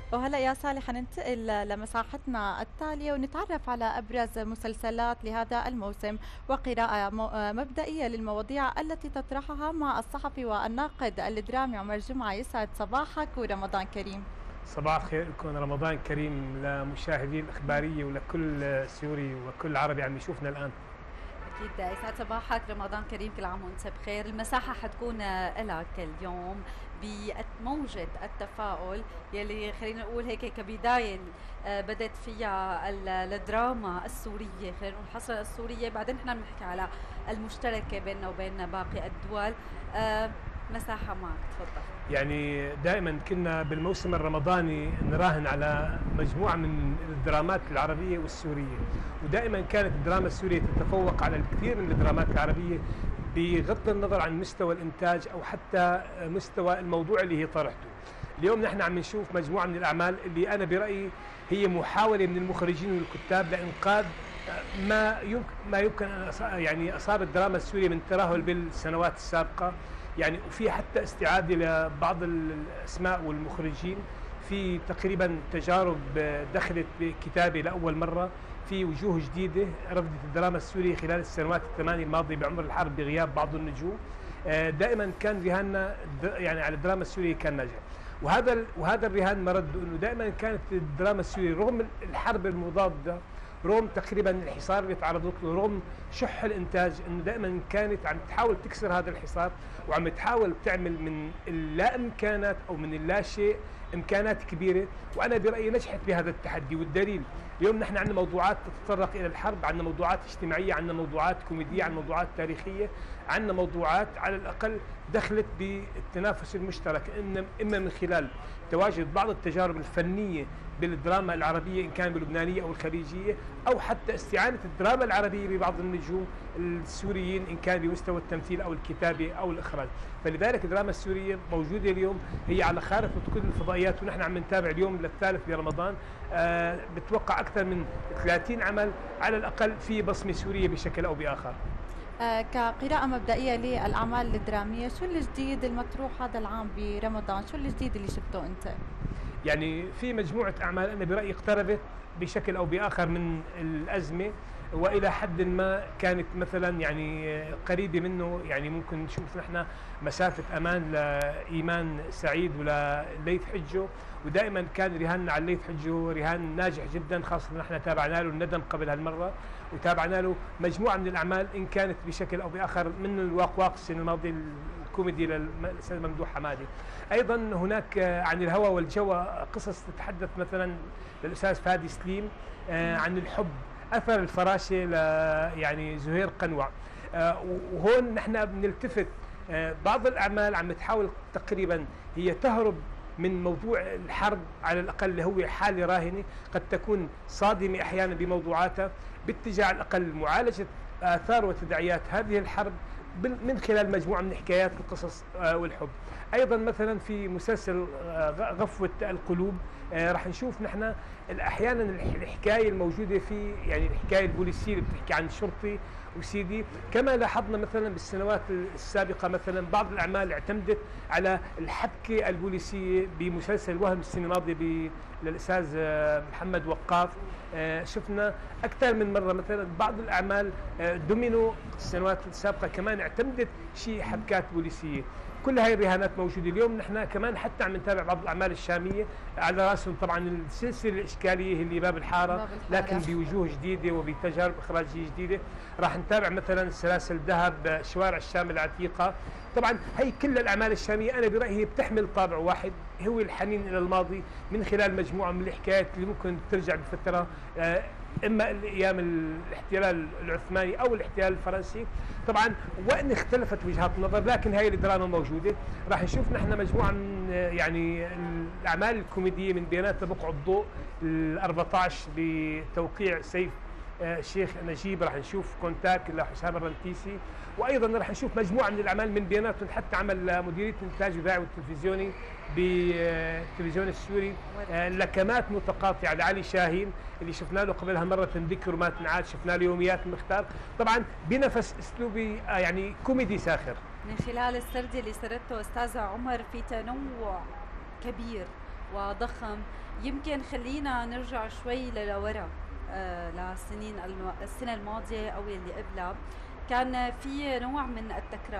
وهلا يا صالح حننتقل لمساحتنا التالية ونتعرف على أبرز مسلسلات لهذا الموسم وقراءة مبدئية للمواضيع التي تطرحها مع الصحفي والناقد الدرامي عمر جمعة. يسعد صباحك ورمضان كريم. صباح الخير لكم، رمضان كريم لمشاهدي الإخبارية ولكل سوري وكل عربي عم يشوفنا الآن. أكيد يسعد صباحك، رمضان كريم، كل عام وأنت بخير. المساحة حتكون لك اليوم بموجة التفاؤل يلي خلينا نقول هيك كبداية بدت فيها الدراما السورية، خلينا نقول الحصرة السورية، بعدين نحن بنحكي على المشتركة بيننا وبين باقي الدول. مساحة معك، تفضل. يعني دائما كنا بالموسم الرمضاني نراهن على مجموعة من الدرامات العربية والسورية، ودائما كانت الدراما السورية تتفوق على الكثير من الدرامات العربية بغض النظر عن مستوى الإنتاج أو حتى مستوى الموضوع اللي هي طرحته. اليوم نحن عم نشوف مجموعة من الأعمال اللي أنا برأيي هي محاولة من المخرجين والكتاب لإنقاذ ما يمكن أن يعني أصاب الدراما السورية من ترهل بالسنوات السابقة. يعني وفي حتى استعادة لبعض الأسماء والمخرجين، في تقريبا تجارب دخلت بكتابة لأول مرة، في وجوه جديدة رفضت الدراما السورية خلال السنوات الثمانية الماضية بعمر الحرب بغياب بعض النجوم. دائما كان رهاننا يعني على الدراما السورية كان ناجح، وهذا الرهان مرد انه دائما كانت الدراما السورية رغم الحرب المضادة، رغم تقريبا الحصار اللي تعرضت له، رغم شح الانتاج، انه دائما كانت عم تحاول تكسر هذا الحصار وعم تحاول تعمل من اللا امكانات او من اللا شيء امكانات كبيره. وانا برايي نجحت بهذا التحدي، والدليل اليوم نحن عندنا موضوعات تتطرق الى الحرب، عندنا موضوعات اجتماعيه، عندنا موضوعات كوميديه، عندنا موضوعات تاريخيه، عندنا موضوعات على الاقل دخلت بالتنافس المشترك، اما من خلال تواجد بعض التجارب الفنيه بالدراما العربيه ان كان باللبنانيه او الخليجيه، او حتى استعانه الدراما العربيه ببعض النجوم السوريين ان كان بمستوى التمثيل او الكتابه او الاخراج. فلذلك الدراما السوريه موجوده اليوم هي على خارطه كل الفضائيات، ونحن عم نتابع اليوم للثالث برمضان بتوقع اكثر من 30 عمل على الاقل في بصمه سوريه بشكل او باخر. كقراءة مبدئية للأعمال الدرامية، شو الجديد المطروح هذا العام برمضان؟ شو الجديد اللي شفته أنت؟ يعني في مجموعة أعمال أنا برأيي اقتربت بشكل أو بآخر من الأزمة، وإلى حد ما كانت مثلا يعني قريبة منه. يعني ممكن نشوف نحن مسافة أمان لإيمان سعيد ولليث حجه، ودائما كان رهاننا على الليث حجه رهان ناجح جدا، خاصة نحن تابعنا له الندم قبل هالمرة، وتابعنا له مجموعة من الأعمال إن كانت بشكل أو بآخر من الواق السنة الماضية الكوميدي للأستاذ ممدوح حمادي. أيضا هناك عن الهوى والجو قصص تتحدث مثلا للأستاذ فادي سليم عن الحب، أثر الفراشة يعني زهير قنوع. وهون نحن بنلتفت بعض الأعمال عم تحاول تقريبا هي تهرب من موضوع الحرب، على الأقل اللي هو حالة راهنة قد تكون صادمة أحيانا بموضوعاتها، باتجاه على الأقل معالجة آثار وتداعيات هذه الحرب من خلال مجموعة من حكايات القصص والحب. أيضا مثلا في مسلسل غفوة القلوب راح نشوف نحن أحيانا الحكاية الموجودة في يعني الحكاية البوليسية اللي بتحكي عن شرطي وسيدي. كما لاحظنا مثلا بالسنوات السابقة مثلا بعض الأعمال اعتمدت على الحبكة البوليسية بمسلسل وهم السنة الماضية للأستاذ محمد وقاف. شفنا أكثر من مرة مثلا بعض الأعمال دومينو السنوات السابقة كمان اعتمدت شيء حبكات بوليسية. كل هاي الرهانات موجودة اليوم. نحن كمان حتى عم نتابع بعض الأعمال الشامية على رأسهم طبعا السلسلة الإشكالية اللي باب الحارة، لكن بوجوه جديدة وبتجارب إخراجية جديدة. راح نتابع مثلا سلاسل ذهب، شوارع الشام العتيقة. طبعا هي كل الأعمال الشامية أنا برأيي بتحمل طابع واحد، هو الحنين إلى الماضي من خلال مجموعة من الحكايات اللي ممكن ترجع بفترة إما أيام الاحتلال العثماني أو الاحتلال الفرنسي. طبعا وإن اختلفت وجهات النظر لكن هاي الدراما موجودة. راح نشوف نحن مجموعة من يعني الأعمال الكوميدية من بيناتها بقع الضوء ال14 بتوقيع سيف الشيخ نجيب، راح نشوف كونتاك لحسام الرنتيسي، وايضا راح نشوف مجموعه من الاعمال من بيناتهم حتى عمل مديريه الانتاج الاذاعي والتلفزيوني بالتلفزيون السوري لكمات متقاطعه لعلي شاهين اللي شفنا له قبل هالمره ذكر ما تنعاد، شفنا له يوميات المختار، طبعا بنفس اسلوبي يعني كوميدي ساخر. من خلال السرد اللي سردته استاذ عمر في تنوع كبير وضخم. يمكن خلينا نرجع شوي لورا، لسنين السنة الماضية أو اللي قبلها، كان في نوع من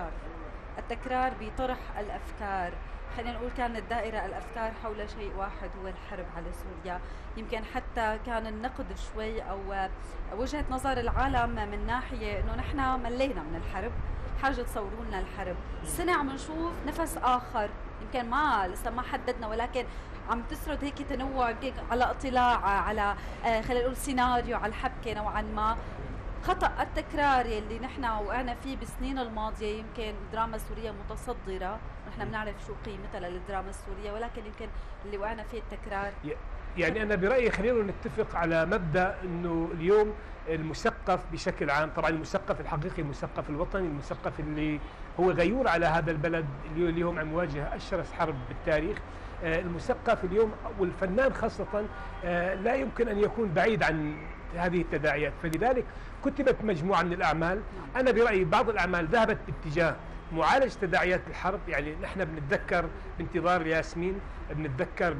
التكرار بطرح الأفكار. خلينا نقول كانت دائرة الأفكار حول شيء واحد هو الحرب على سوريا. يمكن حتى كان النقد شوي أو وجهة نظر العالم من ناحية أنه نحن ملينا من الحرب، حاجة تصوروا لنا الحرب. السنة عم نشوف نفس آخر، يمكن لسه ما حددنا، ولكن عم تسرد هيك تنوع على اطلاع على خلينا نقول سيناريو على الحبكة نوعا ما. خطأ التكرار يلي نحن وقعنا فيه بالسنين الماضية، يمكن الدراما السورية متصدرة، نحن بنعرف شو قيمتها للدراما السورية، ولكن يمكن اللي وقعنا فيه التكرار. يعني أنا برأيي خلينا نتفق على مبدأ أنه اليوم المثقف بشكل عام، طبعا المثقف الحقيقي، المثقف الوطني، المثقف اللي هو غيور على هذا البلد اللي اليوم عم يواجه أشرس حرب بالتاريخ، المثقف اليوم والفنان خاصة لا يمكن أن يكون بعيد عن هذه التداعيات. فلذلك كتبت مجموعة من الأعمال. أنا برأيي بعض الأعمال ذهبت باتجاه معالجة تداعيات الحرب، يعني نحن بنتذكر بانتظار ياسمين، بنتذكر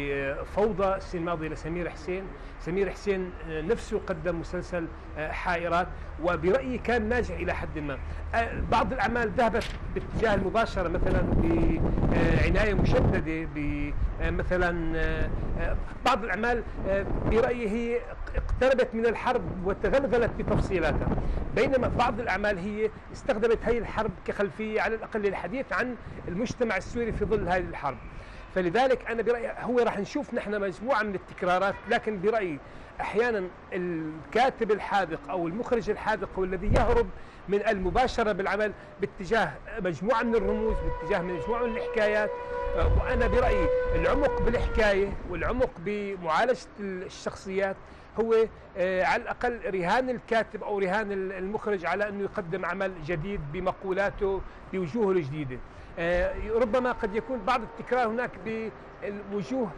بفوضى السنة الماضية لسمير حسين. سمير حسين نفسه قدم مسلسل حائرات، وبرأيي كان ناجح إلى حد ما. بعض الأعمال ذهبت باتجاه المباشرة، مثلا بعناية مشددة، مثلا بعض الأعمال برأيي هي اقتربت من الحرب وتغلغلت بتفصيلاتها، بينما بعض الأعمال هي استخدمت هذه الحرب كخلفية على الأقل للحديث عن المجتمع السوري في ظل هذه الحرب. فلذلك أنا برأيي هو راح نشوف نحن مجموعة من التكرارات، لكن برأيي أحيانا الكاتب الحاذق أو المخرج الحاذق هو الذي يهرب من المباشرة بالعمل باتجاه مجموعة من الرموز، باتجاه مجموعة من الحكايات. وأنا برأيي العمق بالحكاية والعمق بمعالجة الشخصيات هو على الأقل رهان الكاتب أو رهان المخرج على أنه يقدم عمل جديد بمقولاته بوجوهه الجديدة. ربما قد يكون بعض التكرار هناك بوجوه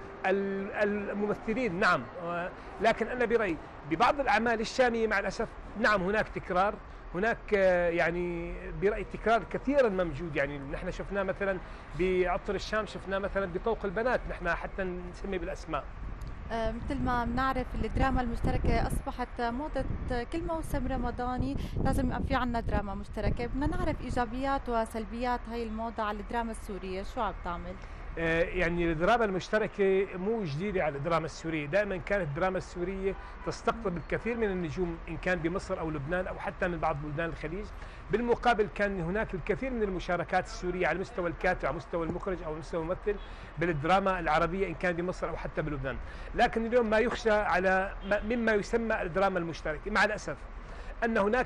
الممثلين، نعم، لكن أنا برأيي ببعض الأعمال الشامية مع الأسف نعم هناك تكرار، هناك يعني برأيي تكرار كثيرا موجود. يعني نحن شفناه مثلا بعطر الشام، شفناه مثلا بطوق البنات، نحن حتى نسمي بالأسماء. مثل ما بنعرف الدراما المشتركة أصبحت موضة كل موسم رمضاني، لازم يبقى في عنا دراما مشتركة. بدنا نعرف إيجابيات وسلبيات هاي الموضة على الدراما السورية، شو عم تعمل؟ يعني الدراما المشتركة مو جديدة على الدراما السورية، دائما كانت الدراما السورية تستقطب الكثير من النجوم إن كان بمصر أو لبنان أو حتى من بعض بلدان الخليج. بالمقابل كان هناك الكثير من المشاركات السورية على مستوى الكاتب، على مستوى المخرج أو مستوى الممثل بالدراما العربية إن كان بمصر أو حتى بلبنان. لكن اليوم ما يخشى على مما يسمى الدراما المشتركة، مع الأسف أن هناك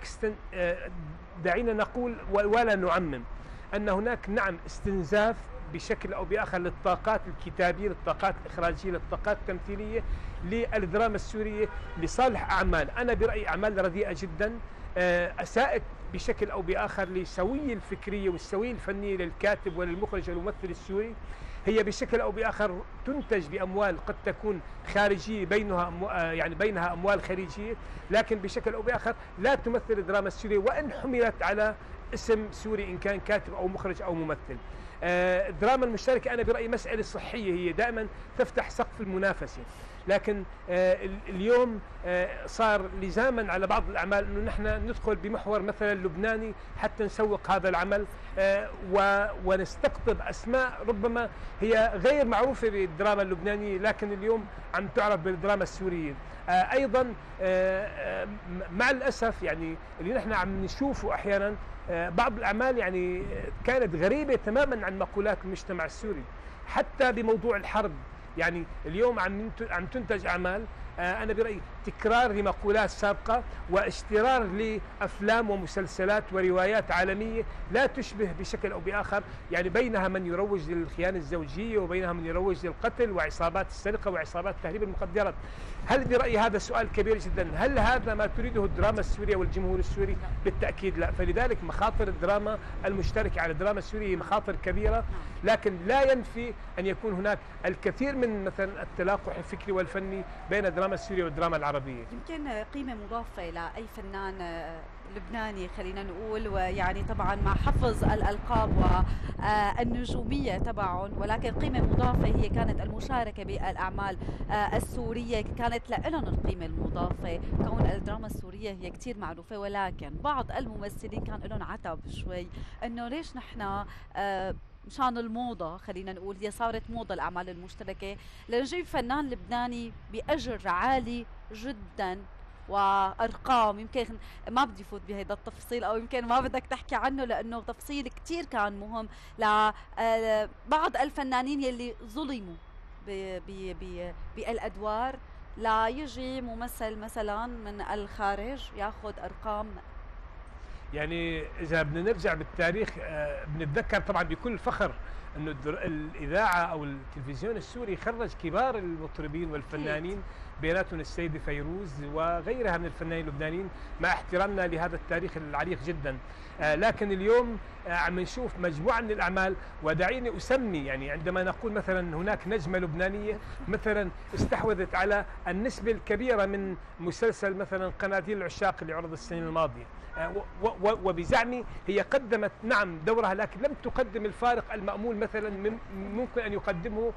دعينا نقول ولا نعمم أن هناك نعم استنزاف بشكل أو بآخر للطاقات الكتابية، للطاقات الإخراجية، للطاقات التمثيلية للدراما السورية لصالح أعمال أنا برأيي أعمال رديئة جدا، أساءت بشكل أو بآخر للسوية الفكرية والسوية الفنية للكاتب وللمخرج والممثل السوري. هي بشكل أو بآخر تنتج بأموال قد تكون خارجية، بينها أموال خارجية، لكن بشكل أو بآخر لا تمثل الدراما السورية وإن حملت على اسم سوري إن كان كاتب أو مخرج أو ممثل. الدراما المشتركة أنا برأيي مسألة صحية، هي دائما تفتح سقف المنافسة، لكن اليوم صار لزاما على بعض الأعمال أنه نحن ندخل بمحور مثلا لبناني حتى نسوق هذا العمل ونستقطب أسماء ربما هي غير معروفة بالدراما اللبنانية، لكن اليوم عم تعرف بالدراما السورية. أيضا مع الأسف يعني اللي نحن عم نشوفه أحيانا بعض الأعمال يعني كانت غريبة تماما عن مقولات المجتمع السوري، حتى بموضوع الحرب. يعني اليوم عم تنتج أعمال أنا برأيي تكرار لمقولات سابقة واشترار لأفلام ومسلسلات وروايات عالمية لا تشبه بشكل أو بآخر، يعني بينها من يروج للخيانة الزوجية وبينها من يروج للقتل وعصابات السرقة وعصابات تهريب المخدرات. هل برأيي هذا سؤال كبير جدا، هل هذا ما تريده الدراما السورية والجمهور السوري؟ بالتأكيد لا. فلذلك مخاطر الدراما المشتركة على الدراما السورية مخاطر كبيرة، لكن لا ينفي أن يكون هناك الكثير من مثلا التلاقح الفكري والفني بين الدراما السورية والدراما العربية. يمكن قيمة مضافة لأي فنان لبناني خلينا نقول، ويعني طبعا مع حفظ الألقاب والنجومية تبعهم، ولكن قيمة مضافة هي كانت المشاركة بالأعمال السورية، كانت لهم القيمة المضافة. كون الدراما السورية هي كتير معروفة، ولكن بعض الممثلين كان لهم عتب شوي انه ليش نحن مشان الموضة خلينا نقول، هي صارت موضة الأعمال المشتركة لنجيب فنان لبناني بأجر عالي جدا وارقام يمكن ما بدي فوت بهيدا التفصيل، او يمكن ما بدك تحكي عنه لانه تفصيل كتير كان مهم لبعض الفنانين يلي ظلموا بالادوار، لا يجي ممثل مثلا من الخارج ياخذ ارقام. يعني اذا بدنا نرجع بالتاريخ بنتذكر طبعا بكل فخر انه الاذاعه او التلفزيون السوري خرج كبار المطربين والفنانين، بيناتهم السيده فيروز وغيرها من الفنانين اللبنانيين، مع احترامنا لهذا التاريخ العريق جدا. لكن اليوم عم نشوف مجموعه من الاعمال، ودعيني اسمي يعني عندما نقول مثلا هناك نجمه لبنانيه مثلا استحوذت على النسبه الكبيره من مسلسل مثلا قناديل العشاق اللي عرض السنه الماضيه، وبزعمي هي قدمت نعم دورها، لكن لم تقدم الفارق المأمول مثلا ممكن أن يقدمه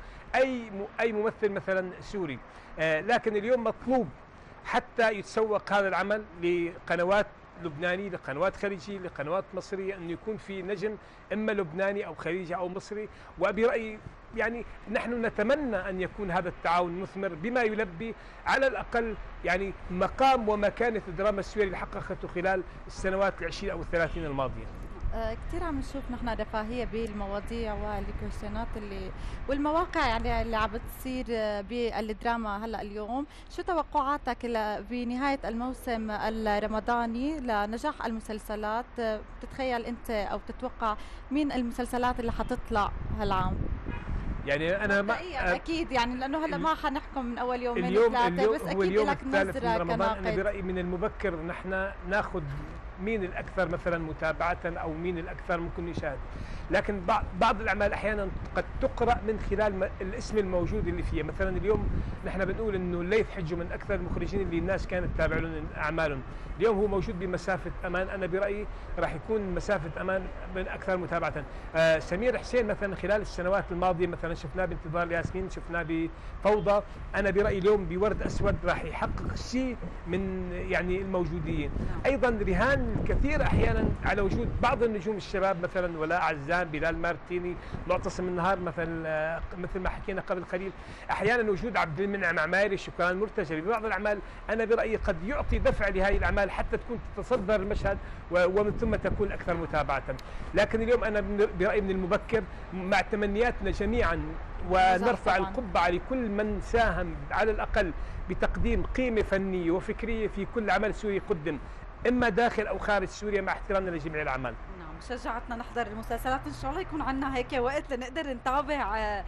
أي ممثل مثلا سوري. لكن اليوم مطلوب حتى يتسوق هذا العمل لقنوات لبناني، لقنوات خليجي، لقنوات مصرية، أن يكون في نجم إما لبناني أو خليجي أو مصري. وبرأيي يعني نحن نتمنى أن يكون هذا التعاون مثمر بما يلبي على الأقل يعني مقام ومكانة الدراما السورية اللي حققته خلال السنوات ال20 أو ال30 الماضية. كثير عم نشوف نحن رفاهيه بالمواضيع والكويشنات والمواقع يعني اللي عم بتصير بالدراما هلا اليوم. شو توقعاتك بنهايه الموسم الرمضاني لنجاح المسلسلات؟ بتتخيل انت او بتتوقع مين المسلسلات اللي حتطلع هالعام؟ يعني انا ما اكيد يعني لانه هلا ما حنحكم من اول يومين اليوم ثلاثه، بس اكيد اليوم لك الثالث من نظره رمضان. انا كناقد. برايي من المبكر نحن ناخذ مين الاكثر مثلا متابعه او مين الاكثر ممكن يشاهد، لكن بعض الاعمال احيانا قد تقرا من خلال الاسم الموجود اللي فيها. مثلا اليوم نحن بنقول انه الليث حجه من اكثر المخرجين اللي الناس كانت تتابع لهم اعمالهم، اليوم هو موجود بمسافه امان، انا برايي راح يكون مسافه امان من اكثر متابعه. سمير حسين مثلا خلال السنوات الماضيه مثلا شفناه بانتظار ياسمين، شفناه بفوضى، انا برايي اليوم بورد اسود راح يحقق شيء من يعني الموجودين. ايضا رهان الكثير احيانا على وجود بعض النجوم الشباب مثلا ولاء عزام، بلال مارتيني، معتصم النهار مثلا مثل ما حكينا قبل قليل، احيانا وجود عبد المنعم عمايري، شكران مرتجى ببعض الاعمال انا برايي قد يعطي دفع لهذه الاعمال حتى تكون تتصدر المشهد ومن ثم تكون اكثر متابعه. لكن اليوم انا برايي من المبكر مع تمنياتنا جميعا ونرفع القبعه لكل من ساهم على الاقل بتقديم قيمه فنيه وفكريه في كل عمل سوري قدم اما داخل او خارج سوريا، مع احترامنا لجميع الاعمال. شجعتنا نحضر المسلسلات، ان شاء الله يكون عندنا هيك وقت لنقدر نتابع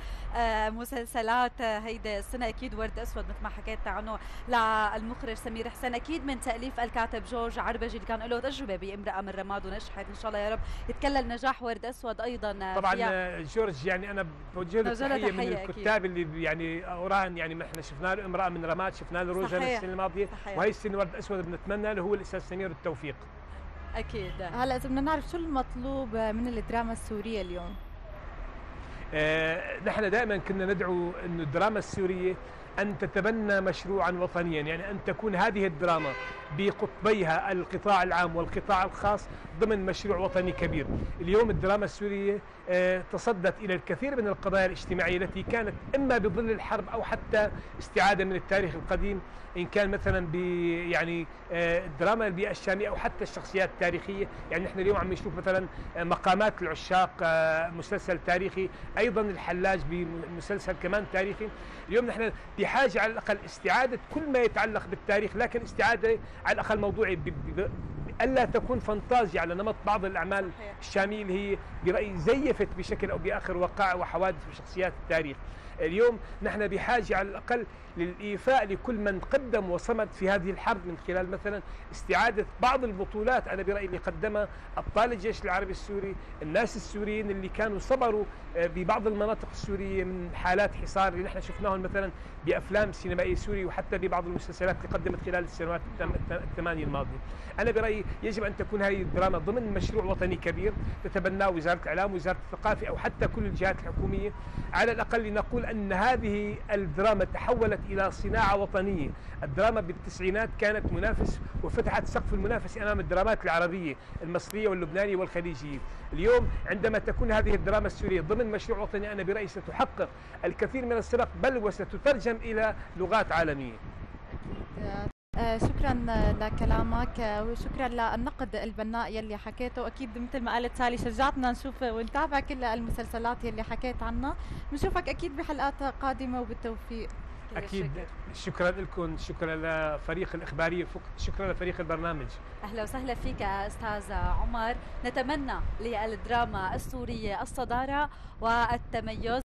مسلسلات هيدا السنه. اكيد ورد اسود مثل ما حكيت عنه للمخرج سمير حسين، اكيد من تاليف الكاتب جورج عربجي اللي كان له تجربه بامراه من رماد ونجحت، ان شاء الله يا رب يتكلل نجاح ورد اسود ايضا. طبعا جورج يعني انا بوجه له تحيه من الكتاب اللي يعني اوران، يعني احنا شفنا له امراه من رماد، شفنا له روزا السنه الماضيه، وهي السنه ورد اسود بنتمنى له هو الاستاذ سمير التوفيق. اكيد. هلا اذا بدنا نعرف شو المطلوب من الدراما السوريه اليوم؟ نحن دائما كنا ندعو انه الدراما السوريه ان تتبنى مشروعا وطنيا، يعني ان تكون هذه الدراما بقطبيها القطاع العام والقطاع الخاص ضمن مشروع وطني كبير. اليوم الدراما السوريه تصدت الى الكثير من القضايا الاجتماعيه التي كانت اما بظل الحرب او حتى استعاده من التاريخ القديم، ان كان مثلا ب يعني الدراما البيئه الشاميه او حتى الشخصيات التاريخيه. يعني نحن اليوم عم نشوف مثلا مقامات العشاق، مسلسل تاريخي، ايضا الحلاج بمسلسل كمان تاريخي. اليوم نحن بحاجه على الاقل استعاده كل ما يتعلق بالتاريخ، لكن استعاده على الاقل موضوعي، الا تكون فانتازيا على نمط بعض الاعمال الشاميه اللي هي برايي زيفت بشكل او باخر وقائع وحوادث وشخصيات التاريخ. اليوم نحن بحاجه على الاقل للايفاء لكل من قدم وصمد في هذه الحرب من خلال مثلا استعاده بعض البطولات انا برايي اللي قدمها ابطال الجيش العربي السوري، الناس السوريين اللي كانوا صبروا ببعض المناطق السوريه من حالات حصار اللي نحن شفناهم مثلا بافلام سينمائيه سوري وحتى ببعض المسلسلات اللي قدمت خلال السنوات الثمانيه الماضيه. انا برايي يجب أن تكون هذه الدراما ضمن مشروع وطني كبير تتبناه وزارة الإعلام وزارة الثقافة أو حتى كل الجهات الحكومية. على الأقل لنقول أن هذه الدراما تحولت إلى صناعة وطنية. الدراما بالتسعينات كانت منافس وفتحت سقف المنافسة أمام الدرامات العربية المصرية واللبنانية والخليجية. اليوم عندما تكون هذه الدراما السورية ضمن مشروع وطني أنا برأيي ستحقق الكثير من السبق، بل وستترجم إلى لغات عالمية. شكرا لكلامك وشكرا للنقد البناء يلي حكيته. اكيد مثل ما قالت سالي شجعتنا نشوف ونتابع كل المسلسلات يلي حكيت عنها. بنشوفك اكيد بحلقات قادمه وبالتوفيق. اكيد شكرا لكم، شكرا لفريق الاخباريه، شكرا لفريق البرنامج. اهلا وسهلا فيك استاذ عمر. نتمنى للدراما السوريه الصداره والتميز.